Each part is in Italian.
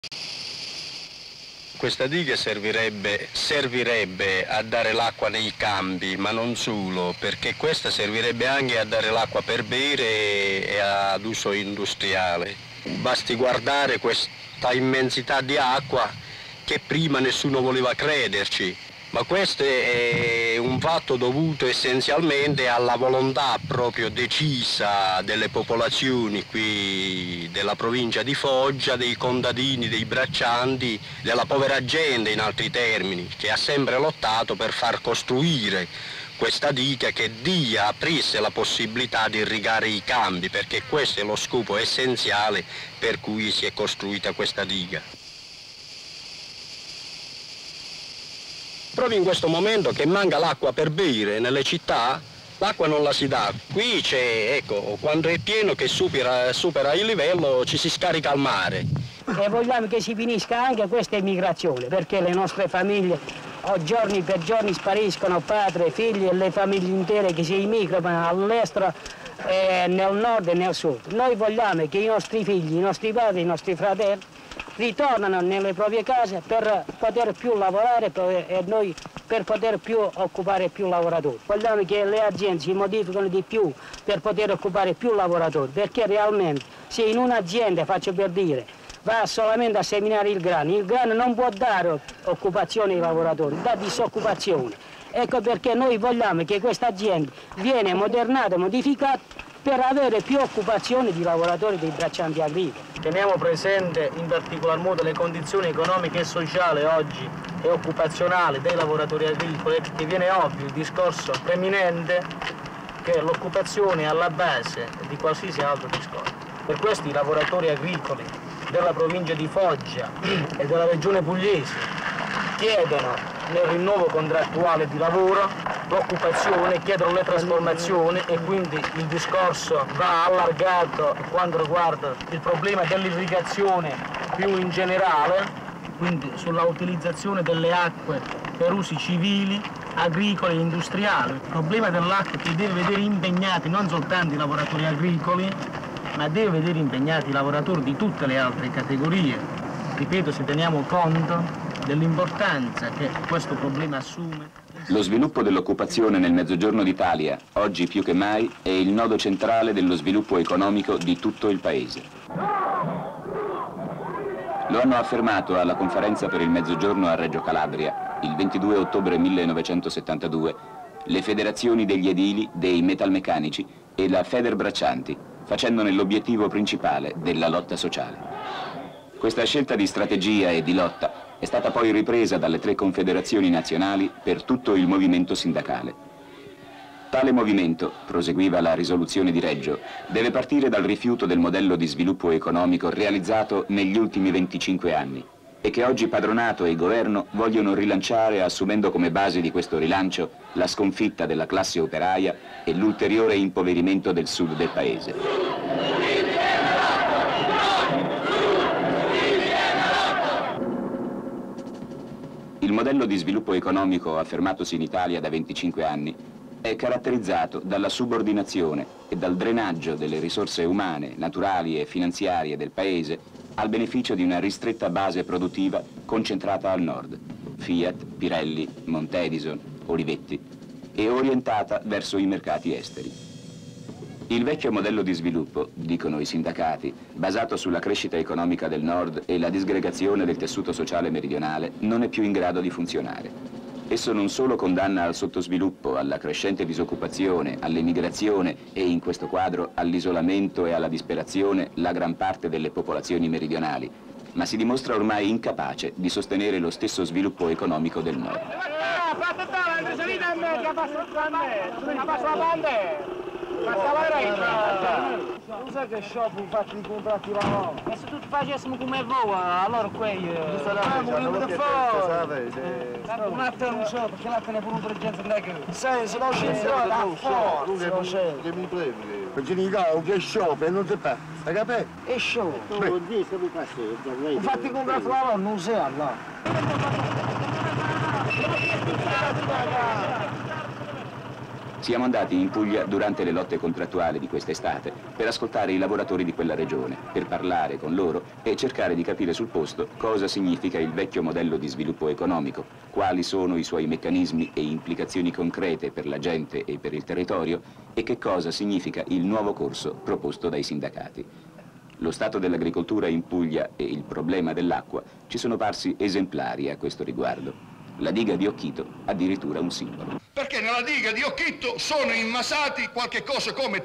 Questa diga servirebbe a dare l'acqua nei campi, ma non solo, perché questa servirebbe anche a dare l'acqua per bere e ad uso industriale. Basti guardare questa immensità di acqua che prima nessuno voleva crederci, ma questo è un fatto dovuto essenzialmente alla volontà proprio decisa delle popolazioni qui della provincia di Foggia, dei contadini, dei braccianti, della povera gente in altri termini, che ha sempre lottato per far costruire questa diga che aprisse la possibilità di irrigare i campi, perché questo è lo scopo essenziale per cui si è costruita questa diga. Proprio in questo momento che manca l'acqua per bere nelle città, l'acqua non la si dà. Qui c'è, ecco, quando è pieno che supera il livello ci si scarica al mare. E vogliamo che si finisca anche questa immigrazione, perché le nostre famiglie giorni per giorni spariscono, padre, figli e le famiglie intere che si immigrano all'estero, nel nord e nel sud. Noi vogliamo che i nostri figli, i nostri padri, i nostri fratelli ritornano nelle proprie case per poter più lavorare e noi per poter più occupare più lavoratori. Vogliamo che le aziende si modificano di più per poter occupare più lavoratori, perché realmente se in un'azienda, faccio per dire, va solamente a seminare il grano non può dare occupazione ai lavoratori, dà disoccupazione. Ecco perché noi vogliamo che questa azienda viene modernata, modificata, per avere più occupazione di lavoratori dei braccianti agricoli. Teniamo presente in particolar modo le condizioni economiche e sociali oggi e occupazionali dei lavoratori agricoli, perché viene ovvio il discorso preminente che l'occupazione è alla base di qualsiasi altro discorso. Per questo i lavoratori agricoli della provincia di Foggia e della regione pugliese chiedono nel rinnovo contrattuale di lavoro l'occupazione, chiedono le trasformazioni e quindi il discorso va allargato quanto riguarda il problema dell'irrigazione più in generale, quindi sulla utilizzazione delle acque per usi civili, agricoli e industriali. Il problema dell'acqua che deve vedere impegnati non soltanto i lavoratori agricoli, ma deve vedere impegnati i lavoratori di tutte le altre categorie. Ripeto, se teniamo conto dell'importanza che questo problema assume. Lo sviluppo dell'occupazione nel Mezzogiorno d'Italia, oggi più che mai, è il nodo centrale dello sviluppo economico di tutto il Paese. Lo hanno affermato alla conferenza per il Mezzogiorno a Reggio Calabria, il 22 ottobre 1972, le federazioni degli edili, dei metalmeccanici e la Federbraccianti, facendone l'obiettivo principale della lotta sociale. Questa scelta di strategia e di lotta è stata poi ripresa dalle 3 confederazioni nazionali per tutto il movimento sindacale. Tale movimento, proseguiva la risoluzione di Reggio, deve partire dal rifiuto del modello di sviluppo economico realizzato negli ultimi 25 anni e che oggi padronato e governo vogliono rilanciare assumendo come base di questo rilancio la sconfitta della classe operaia e l'ulteriore impoverimento del sud del Paese. Il modello di sviluppo economico affermatosi in Italia da 25 anni è caratterizzato dalla subordinazione e dal drenaggio delle risorse umane, naturali e finanziarie del Paese al beneficio di una ristretta base produttiva concentrata al nord, Fiat, Pirelli, Montedison, Olivetti, e orientata verso i mercati esteri. Il vecchio modello di sviluppo, dicono i sindacati, basato sulla crescita economica del nord e la disgregazione del tessuto sociale meridionale, non è più in grado di funzionare. Esso non solo condanna al sottosviluppo, alla crescente disoccupazione, all'emigrazione e, in questo quadro, all'isolamento e alla disperazione la gran parte delle popolazioni meridionali, ma si dimostra ormai incapace di sostenere lo stesso sviluppo economico del nord. Non sai che shop fatti i contratti di lavoro? E se tutti facessimo come voi, allora quelli... Volevamo da fuori! Un attimo non so, perché là te ne pure un'urgenza da che... Sai, se no c'è da fuori! Che mi prendi? Perché mi dico che shop e non ti fa, hai capito? E shop! Fatti i contratti di lavoro, non sei allora! Siamo andati in Puglia durante le lotte contrattuali di quest'estate per ascoltare i lavoratori di quella regione, per parlare con loro e cercare di capire sul posto cosa significa il vecchio modello di sviluppo economico, quali sono i suoi meccanismi e implicazioni concrete per la gente e per il territorio e che cosa significa il nuovo corso proposto dai sindacati. Lo stato dell'agricoltura in Puglia e il problema dell'acqua ci sono parsi esemplari a questo riguardo. La diga di Occhito addirittura un simbolo. Perché nella diga di Occhito sono inmasati qualche cosa come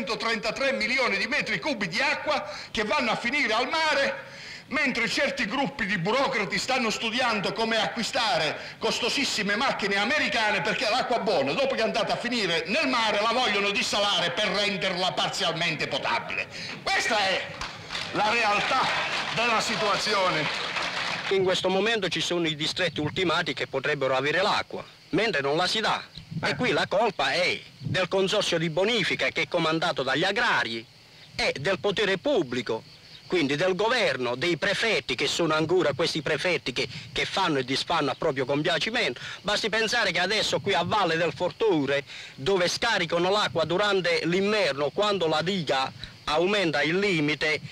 333 milioni di metri cubi di acqua che vanno a finire al mare, mentre certi gruppi di burocrati stanno studiando come acquistare costosissime macchine americane perché l'acqua buona, dopo che è andata a finire nel mare, la vogliono dissalare per renderla parzialmente potabile. Questa è la realtà della situazione. In questo momento ci sono i distretti ultimati che potrebbero avere l'acqua, mentre non la si dà. E qui la colpa è del consorzio di bonifica che è comandato dagli agrari e del potere pubblico, quindi del governo, dei prefetti che sono ancora questi prefetti che fanno e disfanno a proprio compiacimento. Basti pensare che adesso qui a Valle del Fortore, dove scaricano l'acqua durante l'inverno, quando la diga aumenta il limite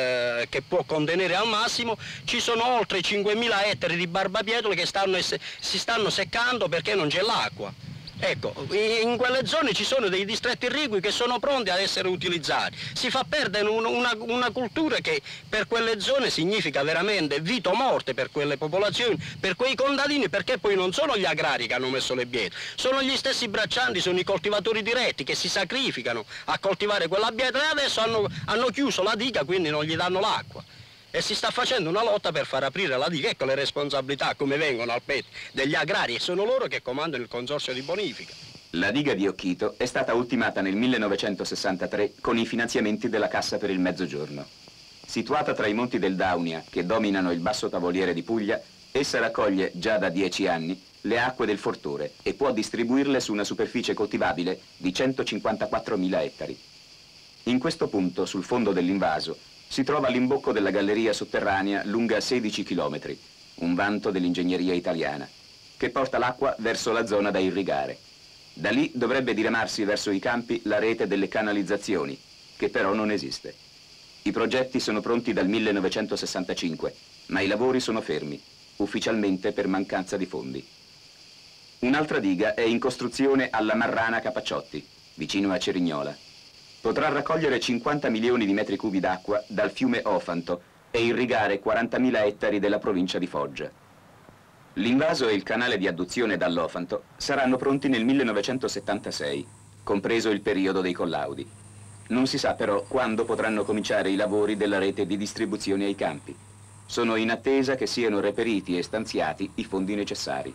che può contenere al massimo, ci sono oltre 5.000 ettari di barbabietole che si stanno seccando perché non c'è l'acqua. Ecco, in quelle zone ci sono dei distretti irrigui che sono pronti ad essere utilizzati. Si fa perdere una cultura che per quelle zone significa veramente vita o morte per quelle popolazioni, per quei contadini, perché poi non sono gli agrari che hanno messo le biete, sono gli stessi braccianti, sono i coltivatori diretti che si sacrificano a coltivare quella bieta e adesso hanno chiuso la diga, quindi non gli danno l'acqua. E si sta facendo una lotta per far aprire la diga. Ecco le responsabilità come vengono al petto degli agrari e sono loro che comandano il consorzio di bonifica. La diga di Occhito è stata ultimata nel 1963 con i finanziamenti della Cassa per il Mezzogiorno. Situata tra i monti del Daunia, che dominano il basso Tavoliere di Puglia, essa raccoglie già da 10 anni le acque del Fortore e può distribuirle su una superficie coltivabile di 154.000 ettari. In questo punto, sul fondo dell'invaso, si trova l'imbocco della galleria sotterranea lunga 16 km, un vanto dell'ingegneria italiana, che porta l'acqua verso la zona da irrigare. Da lì dovrebbe diramarsi verso i campi la rete delle canalizzazioni, che però non esiste. I progetti sono pronti dal 1965, ma i lavori sono fermi, ufficialmente per mancanza di fondi. Un'altra diga è in costruzione alla Marrana Capacciotti, vicino a Cerignola. Potrà raccogliere 50 milioni di metri cubi d'acqua dal fiume Ofanto e irrigare 40.000 ettari della provincia di Foggia. L'invaso e il canale di adduzione dall'Ofanto saranno pronti nel 1976, compreso il periodo dei collaudi. Non si sa però quando potranno cominciare i lavori della rete di distribuzione ai campi. Sono in attesa che siano reperiti e stanziati i fondi necessari.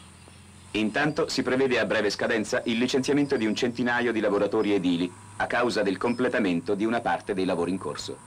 Intanto si prevede a breve scadenza il licenziamento di un centinaio di lavoratori edili a causa del completamento di una parte dei lavori in corso.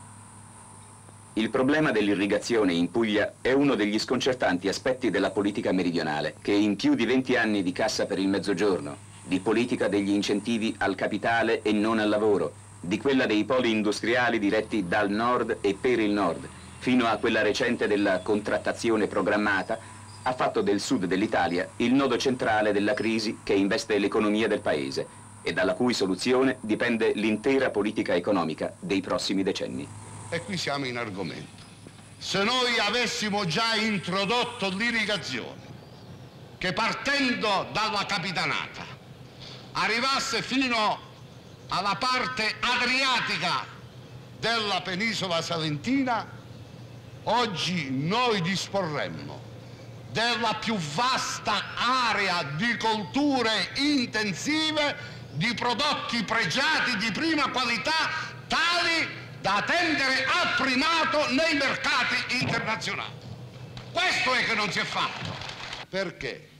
Il problema dell'irrigazione in Puglia è uno degli sconcertanti aspetti della politica meridionale, che in più di 20 anni di Cassa per il Mezzogiorno, di politica degli incentivi al capitale e non al lavoro, di quella dei poli industriali diretti dal nord e per il nord, fino a quella recente della contrattazione programmata, ha fatto del sud dell'Italia il nodo centrale della crisi che investe l'economia del paese e dalla cui soluzione dipende l'intera politica economica dei prossimi decenni. E qui siamo in argomento. Se noi avessimo già introdotto l'irrigazione, che partendo dalla Capitanata arrivasse fino alla parte adriatica della penisola salentina, oggi noi disporremmo della più vasta area di colture intensive, di prodotti pregiati di prima qualità, tali da tendere al primato nei mercati internazionali. Questo è che non si è fatto. Perché?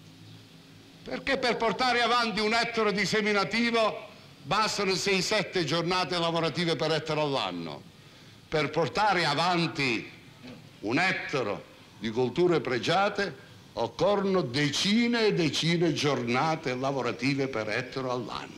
Perché per portare avanti un ettaro di seminativo bastano 6-7 giornate lavorative per ettaro all'anno. Per portare avanti un ettaro di colture pregiate occorrono decine e decine di giornate lavorative per ettaro all'anno.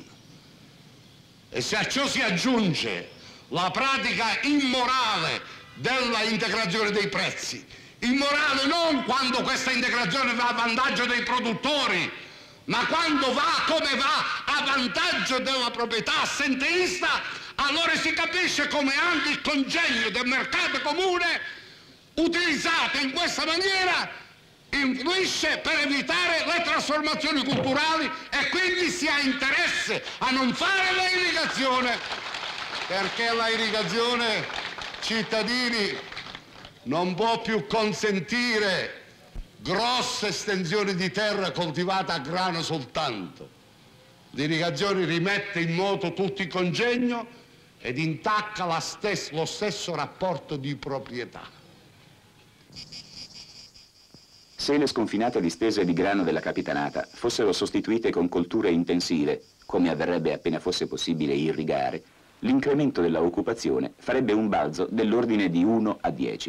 E se a ciò si aggiunge la pratica immorale della integrazione dei prezzi, immorale non quando questa integrazione va a vantaggio dei produttori, Ma quando va come va a vantaggio della proprietà assenteista, allora si capisce come anche il congegno del mercato comune, utilizzato in questa maniera, influisce per evitare le trasformazioni culturali e quindi si ha interesse a non fare la irrigazione, perché la irrigazione, cittadini, non può più consentire grosse estensioni di terra coltivata a grano soltanto. L'irrigazione rimette in moto tutto il congegno ed intacca lo stesso rapporto di proprietà. Se le sconfinate distese di grano della Capitanata fossero sostituite con colture intensive, come avverrebbe appena fosse possibile irrigare, l'incremento della occupazione farebbe un balzo dell'ordine di 1 a 10.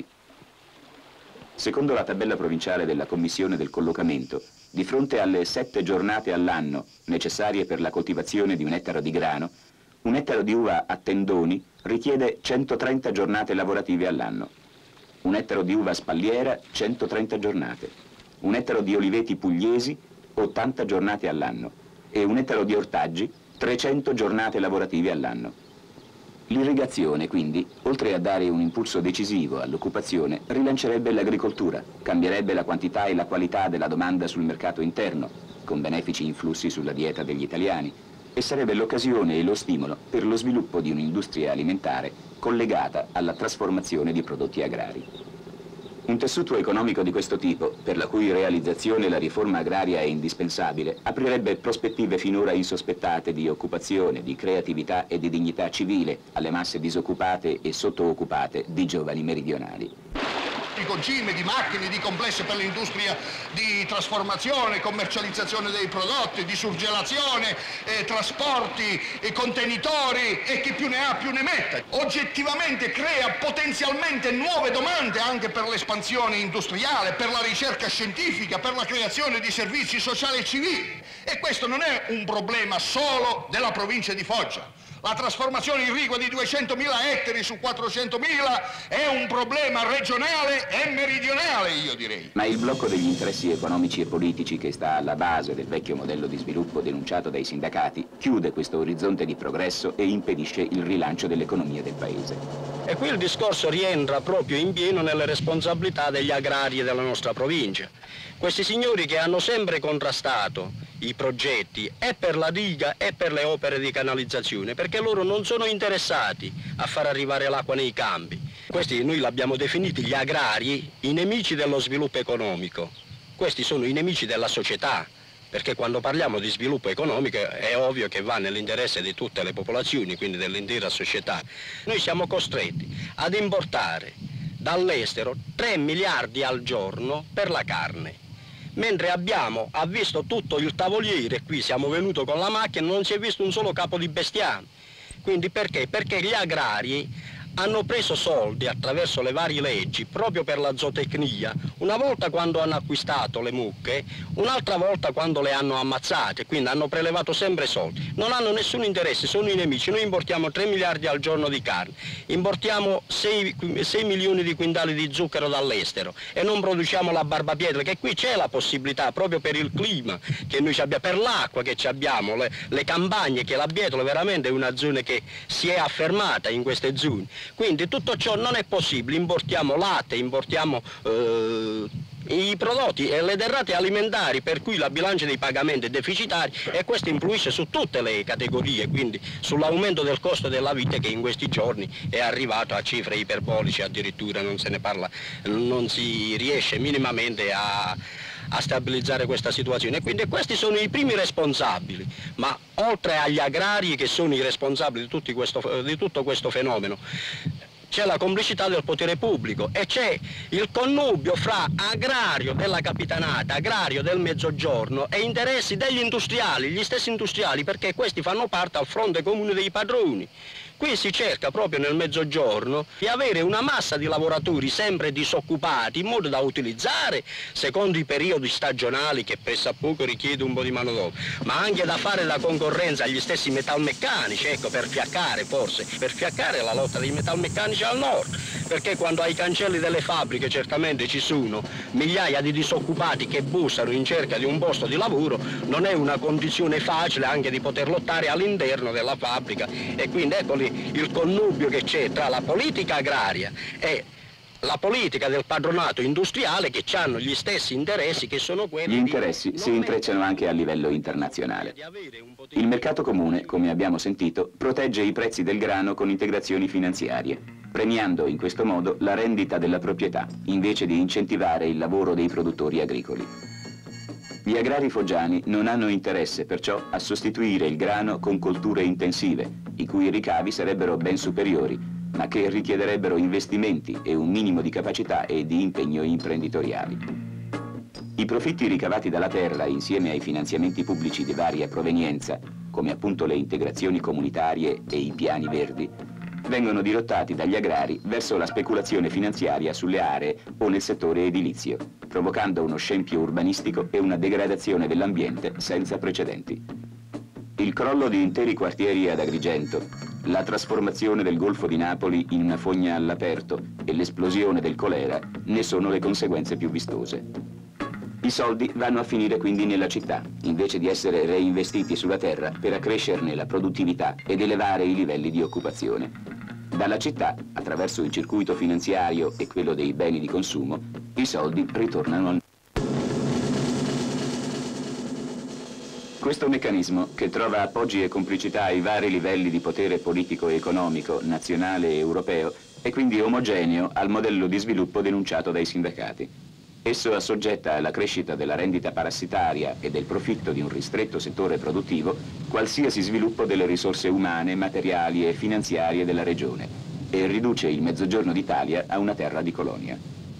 Secondo la tabella provinciale della Commissione del collocamento, di fronte alle 7 giornate all'anno necessarie per la coltivazione di un ettaro di grano, un ettaro di uva a tendoni richiede 130 giornate lavorative all'anno. Un ettaro di uva spalliera, 130 giornate. Un ettaro di oliveti pugliesi, 80 giornate all'anno. E un ettaro di ortaggi, 300 giornate lavorative all'anno. L'irrigazione, quindi, oltre a dare un impulso decisivo all'occupazione, rilancerebbe l'agricoltura, cambierebbe la quantità e la qualità della domanda sul mercato interno, con benefici influssi sulla dieta degli italiani, e sarebbe l'occasione e lo stimolo per lo sviluppo di un'industria alimentare collegata alla trasformazione di prodotti agrari. Un tessuto economico di questo tipo, per la cui realizzazione la riforma agraria è indispensabile, aprirebbe prospettive finora insospettate di occupazione, di creatività e di dignità civile alle masse disoccupate e sottooccupate di giovani meridionali. Di concime, di macchine, di complesse per l'industria di trasformazione, commercializzazione dei prodotti, di surgelazione, trasporti, contenitori e chi più ne ha più ne metta. Oggettivamente crea potenzialmente nuove domande anche per l'espansione industriale, per la ricerca scientifica, per la creazione di servizi sociali e civili. E questo non è un problema solo della provincia di Foggia. La trasformazione irrigua di 200.000 ettari su 400.000 è un problema regionale e meridionale, io direi. Ma il blocco degli interessi economici e politici che sta alla base del vecchio modello di sviluppo denunciato dai sindacati chiude questo orizzonte di progresso e impedisce il rilancio dell'economia del paese. E qui il discorso rientra proprio in pieno nelle responsabilità degli agrari della nostra provincia. Questi signori che hanno sempre contrastato i progetti e per la diga e per le opere di canalizzazione, perché loro non sono interessati a far arrivare l'acqua nei campi. Questi noi l'abbiamo definiti gli agrari, i nemici dello sviluppo economico. Questi sono i nemici della società, perché quando parliamo di sviluppo economico è ovvio che va nell'interesse di tutte le popolazioni, quindi dell'intera società. Noi siamo costretti ad importare dall'estero 3 miliardi al giorno per la carne. Mentre abbiamo visto tutto il tavoliere, qui siamo venuti con la macchina, non si è visto un solo capo di bestiame. Quindi perché? Perché gli agrari hanno preso soldi attraverso le varie leggi proprio per la zootecnia, una volta quando hanno acquistato le mucche, un'altra volta quando le hanno ammazzate, quindi hanno prelevato sempre soldi. Non hanno nessun interesse, sono i nemici. Noi importiamo 3 miliardi al giorno di carne, importiamo 6 milioni di quintali di zucchero dall'estero e non produciamo la barbabietola, che qui c'è la possibilità proprio per il clima che noi abbiamo, per l'acqua che abbiamo, le campagne, che la bietola veramente è una zona che si è affermata in queste zone. Quindi tutto ciò non è possibile, importiamo latte, importiamo i prodotti e le derrate alimentari, per cui la bilancia dei pagamenti è deficitaria e questo influisce su tutte le categorie, quindi sull'aumento del costo della vita che in questi giorni è arrivato a cifre iperbolici, addirittura non se ne parla, non si riesce minimamente a stabilizzare questa situazione. Quindi questi sono i primi responsabili, ma oltre agli agrari che sono i responsabili di tutto questo fenomeno, c'è la complicità del potere pubblico e c'è il connubio fra agrario della Capitanata, agrario del Mezzogiorno e interessi degli industriali, gli stessi industriali, perché questi fanno parte al fronte comune dei padroni. Qui si cerca proprio nel mezzogiorno di avere una massa di lavoratori sempre disoccupati in modo da utilizzare secondo i periodi stagionali che pensa poco richiede un po' di manodopera, ma anche da fare la concorrenza agli stessi metalmeccanici, ecco, per fiaccare forse, per fiaccare la lotta dei metalmeccanici al nord, perché quando ai cancelli delle fabbriche certamente ci sono migliaia di disoccupati che bussano in cerca di un posto di lavoro, non è una condizione facile anche di poter lottare all'interno della fabbrica, e quindi ecco lì il connubio che c'è tra la politica agraria e la politica del padronato industriale, che hanno gli stessi interessi, che sono quelli. Gli interessi si intrecciano anche a livello internazionale. Il mercato comune, come abbiamo sentito, protegge i prezzi del grano con integrazioni finanziarie, premiando in questo modo la rendita della proprietà, invece di incentivare il lavoro dei produttori agricoli. Gli agrari foggiani non hanno interesse perciò a sostituire il grano con colture intensive, i cui ricavi sarebbero ben superiori, ma che richiederebbero investimenti e un minimo di capacità e di impegno imprenditoriali. I profitti ricavati dalla terra, insieme ai finanziamenti pubblici di varia provenienza, come appunto le integrazioni comunitarie e i piani verdi, vengono dirottati dagli agrari verso la speculazione finanziaria sulle aree o nel settore edilizio, provocando uno scempio urbanistico e una degradazione dell'ambiente senza precedenti. Il crollo di interi quartieri ad Agrigento, la trasformazione del Golfo di Napoli in una fogna all'aperto e l'esplosione del colera ne sono le conseguenze più vistose. I soldi vanno a finire quindi nella città, invece di essere reinvestiti sulla terra per accrescerne la produttività ed elevare i livelli di occupazione. Dalla città, attraverso il circuito finanziario e quello dei beni di consumo, i soldi ritornano al... Questo meccanismo, che trova appoggi e complicità ai vari livelli di potere politico e economico, nazionale e europeo, è quindi omogeneo al modello di sviluppo denunciato dai sindacati. Esso assoggetta alla crescita della rendita parassitaria e del profitto di un ristretto settore produttivo qualsiasi sviluppo delle risorse umane, materiali e finanziarie della regione e riduce il Mezzogiorno d'Italia a una terra di colonia.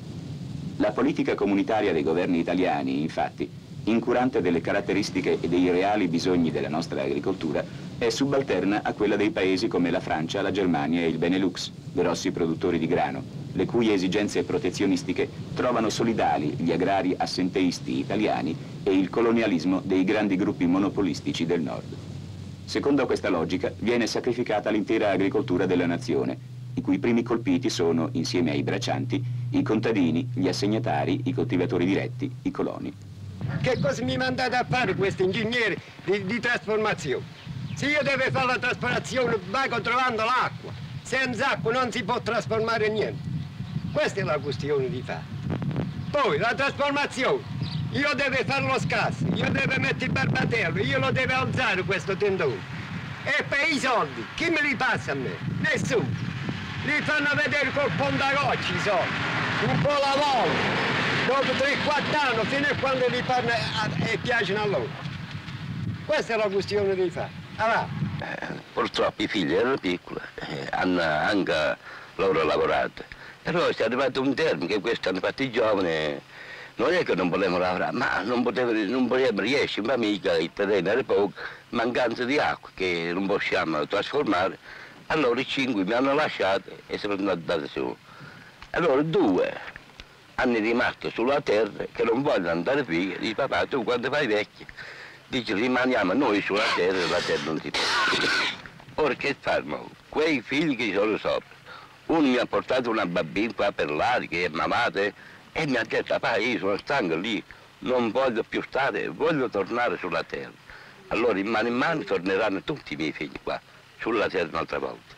La politica comunitaria dei governi italiani, infatti, incurante delle caratteristiche e dei reali bisogni della nostra agricoltura, è subalterna a quella dei paesi come la Francia, la Germania e il Benelux, grossi produttori di grano, le cui esigenze protezionistiche trovano solidali gli agrari assenteisti italiani e il colonialismo dei grandi gruppi monopolistici del nord. Secondo questa logica viene sacrificata l'intera agricoltura della nazione, i cui primi colpiti sono, insieme ai braccianti, i contadini, gli assegnatari, i coltivatori diretti, i coloni. Che cosa mi mandate a fare questi ingegneri di trasformazione? Se io devo fare la trasformazione vado trovando l'acqua, senza acqua non si può trasformare niente. Questa è la questione di fare. Poi la trasformazione, io devo fare lo scasso, io devo mettere il barbatello, io lo devo alzare questo tendone. E per i soldi, chi me li passa a me? Nessuno. Li fanno vedere col pondagocci i soldi, un po' la volta. Dopo 3-4 anni, fino a quando li fanno e piacciono a loro. Questa è la questione di fare. Allora. Purtroppo i figli erano piccoli, hanno anche loro lavorato. E poi è arrivato un termine che questi hanno fatto i giovani, non è che non volevano lavorare, ma non potevamo riuscire, ma mica il terreno era poco, mancanza di acqua che non possiamo trasformare. Allora i 5 mi hanno lasciato e sono andati su. Allora 2 hanno rimasto sulla terra che non vogliono andare via. Dice papà, tu quando fai vecchio, dice rimaniamo noi sulla terra e la terra non si tocca. Ora che fanno? Quei figli che sono sopra. Uno mi ha portato una bambina qua per l'aria che è mamata e mi ha detto papà io sono stanco lì, non voglio più stare, voglio tornare sulla terra. Allora in mano torneranno tutti i miei figli qua, sulla terra un'altra volta,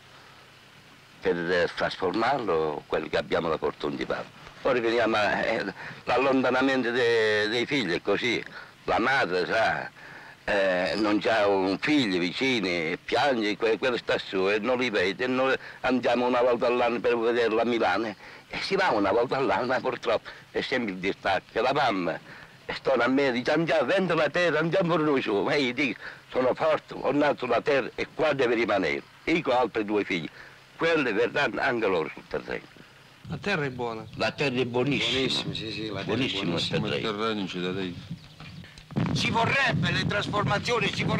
per trasformarlo quello che abbiamo la fortuna di fare. Ora veniamo all'allontanamento dei figli, è così. La madre sa, non c'ha un figlio vicino, piange, quello sta su e non li vede. Noi andiamo una volta all'anno per vederlo a Milano e si va una volta all'anno, ma purtroppo è sempre il distacco. La mamma sta a me, dice andiamo, vendo la terra, andiamo per noi su. Ma io dico, sono forte, ho nato la terra e qua deve rimanere. Io ho altri 2 figli, quelli verranno anche loro sul terreno. La terra è buona. La terra è buonissima. Buonissima, sì, la terra buonissimo, è buonissima. Il terreno c'è da dire. Si vorrebbe le trasformazioni, si vorrebbe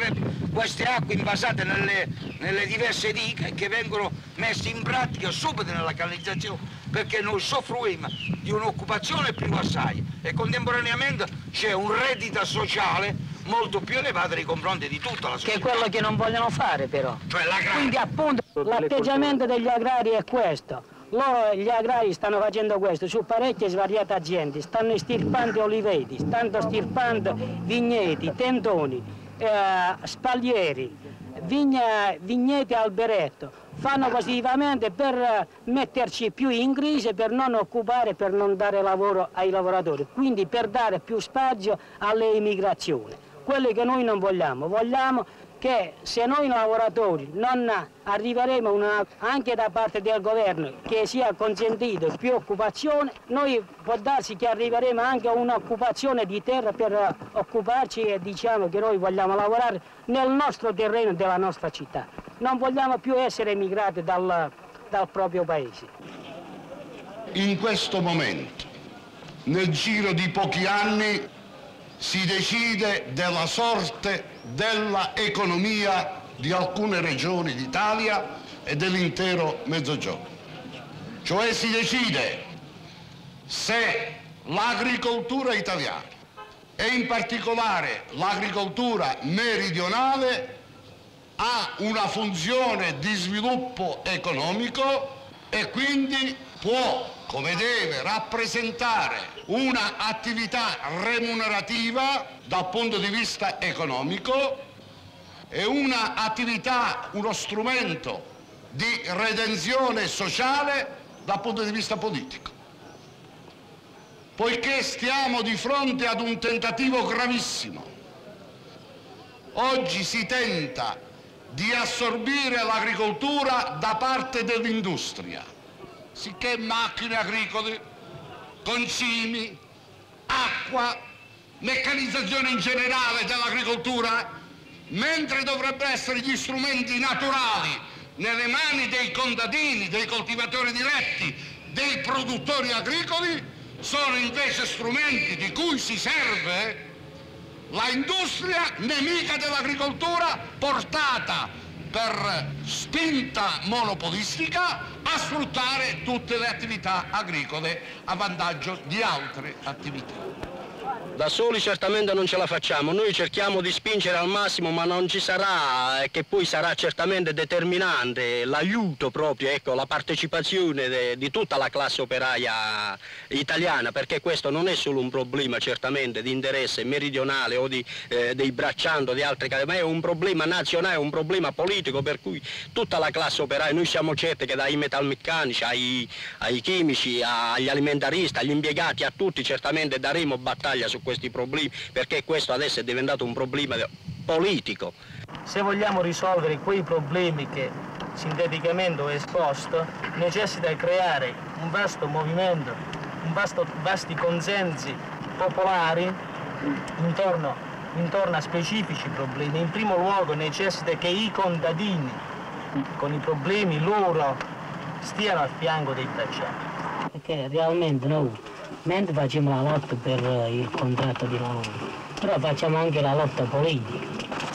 queste acque invasate nelle diverse dighe che vengono messe in pratica subito nella canalizzazione, perché noi soffriamo di un'occupazione più assai e contemporaneamente c'è un reddito sociale molto più elevato nei confronti di tutta la società. Che è quello che non vogliono fare però. Cioè l'agrario. Quindi appunto l'atteggiamento degli agrari è questo. Loro, gli agrari, stanno facendo questo su parecchie svariate aziende, stanno estirpando oliveti, stanno estirpando vigneti, tendoni, spallieri, vigneti alberetto. Fanno positivamente per metterci più in crisi, per non occupare, per non dare lavoro ai lavoratori, quindi per dare più spazio alle immigrazioni. Quello che noi non vogliamo, vogliamo che se noi lavoratori non arriveremo anche da parte del governo che sia consentito più occupazione, noi può darsi che arriveremo anche a un'occupazione di terra per occuparci e diciamo che noi vogliamo lavorare nel nostro terreno della nostra città. Non vogliamo più essere emigrati dal proprio paese. In questo momento, nel giro di pochi anni, si decide della sorte della economia di alcune regioni d'Italia e dell'intero Mezzogiorno. Cioè si decide se l'agricoltura italiana e in particolare l'agricoltura meridionale ha una funzione di sviluppo economico e quindi può, come deve, rappresentare un'attività remunerativa dal punto di vista economico e uno strumento di redenzione sociale dal punto di vista politico. Poiché stiamo di fronte ad un tentativo gravissimo. Oggi si tenta di assorbire l'agricoltura da parte dell'industria, sicché macchine agricole, concimi, acqua, meccanizzazione in generale dell'agricoltura, mentre dovrebbero essere gli strumenti naturali nelle mani dei contadini, dei coltivatori diretti, dei produttori agricoli, sono invece strumenti di cui si serve la industria nemica dell'agricoltura, portata per spinta monopolistica a sfruttare tutte le attività agricole a vantaggio di altre attività. Da soli certamente non ce la facciamo, noi cerchiamo di spingere al massimo, ma non ci sarà, che poi sarà certamente determinante l'aiuto proprio, ecco, la partecipazione di tutta la classe operaia italiana, perché questo non è solo un problema certamente di interesse meridionale o dei braccianti o di altre case, ma è un problema nazionale, un problema politico, per cui tutta la classe operaia, noi siamo certi che dai metalmeccanici ai chimici, agli alimentaristi, agli impiegati, a tutti certamente daremo battaglia su questi problemi, perché questo adesso è diventato un problema politico. Se vogliamo risolvere quei problemi che sinteticamente ho esposto, necessita creare un vasto movimento, vasti consensi popolari intorno a specifici problemi. In primo luogo necessita che i contadini, con i problemi loro, stiano al fianco dei braccianti. Perché realmente noi, mentre facciamo la lotta per il contratto di lavoro, però facciamo anche la lotta politica.